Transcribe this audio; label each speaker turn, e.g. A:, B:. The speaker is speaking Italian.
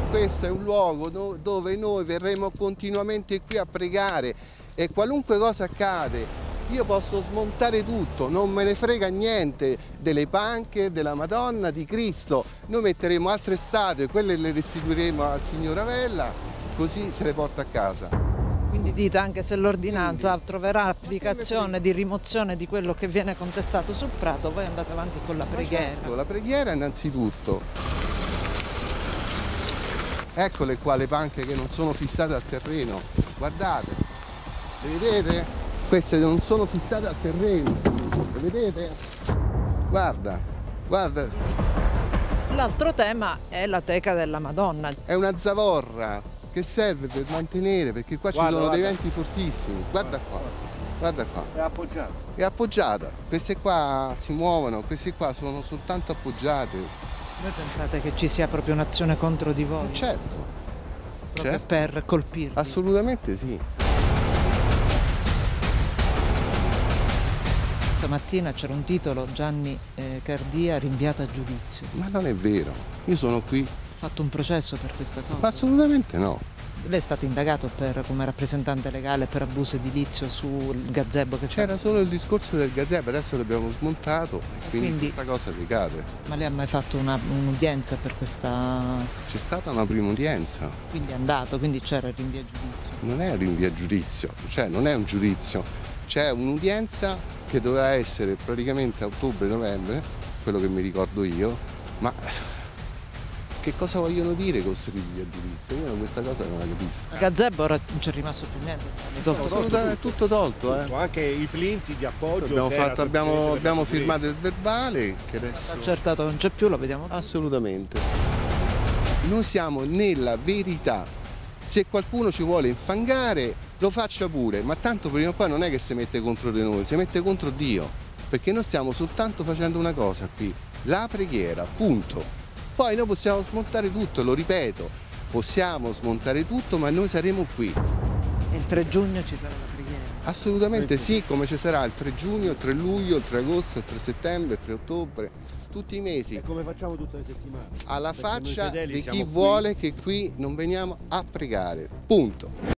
A: questo è un luogo dove noi verremo continuamente qui a pregare e qualunque cosa accade io posso smontare tutto, non me ne frega niente delle panche, della Madonna, di Cristo. Noi metteremo altre statue, quelle le restituiremo al signor Avella, così se le porta a casa.
B: Quindi dite, anche se l'ordinanza troverà applicazione di rimozione di quello che viene contestato sul prato, voi andate avanti con la preghiera.
A: Certo, la preghiera innanzitutto. Eccole qua le panche che non sono fissate al terreno, guardate, le vedete? Queste non sono fissate al terreno, le vedete? Guarda, guarda.
B: L'altro tema è la teca della Madonna.
A: È una zavorra che serve per mantenere, perché qua ci sono dei venti fortissimi. Guarda qua, guarda qua.
C: È appoggiata.
A: È appoggiata. Queste qua si muovono, queste qua sono soltanto appoggiate.
B: Voi pensate che ci sia proprio un'azione contro di voi?
A: Ma certo.
B: Proprio
A: Certo.
B: per colpirvi?
A: Assolutamente sì.
B: Stamattina c'era un titolo, Gianni Cardia rinviato a giudizio.
A: Ma non è vero, io sono qui.
B: Ha fatto un processo per questa cosa?
A: Ma assolutamente no.
B: Lei è stato indagato come rappresentante legale per abuso edilizio sul gazebo che
A: C'era solo il discorso del gazebo, adesso l'abbiamo smontato e quindi questa cosa ricade.
B: Ma lei ha mai fatto un'udienza per questa...
A: C'è stata una prima udienza.
B: Quindi è andato, quindi c'era il rinvio a giudizio?
A: Non è un rinvio a giudizio, cioè non è un giudizio, c'è un'udienza che doveva essere praticamente a ottobre-novembre, quello che mi ricordo io, ma che cosa vogliono dire con questo rinvio a giudizio? Io questa cosa non la capisco.
B: Il gazebo ora non c'è rimasto più niente.
A: Assolutamente è tutto tolto.
C: Anche i plinti di appoggio.
A: Abbiamo firmato il verbale che adesso...
B: Accertato non c'è più, lo vediamo.
A: Assolutamente. Noi siamo nella verità. Se qualcuno ci vuole infangare lo faccia pure, ma tanto prima o poi non è che si mette contro di noi, si mette contro Dio, perché noi stiamo soltanto facendo una cosa qui, la preghiera, punto. Poi noi possiamo smontare tutto, lo ripeto, possiamo smontare tutto, ma noi saremo qui.
B: E il 3 giugno ci sarà la preghiera?
A: Assolutamente sì, come ci sarà il 3 giugno, il 3 luglio, il 3 agosto, il 3 settembre, il 3 ottobre, tutti i mesi.
C: E come facciamo tutte le settimane?
A: Alla faccia di chi vuole che qui non veniamo a pregare, punto.